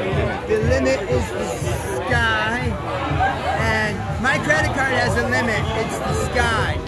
The limit is the sky. And my credit card has a limit. It's the sky.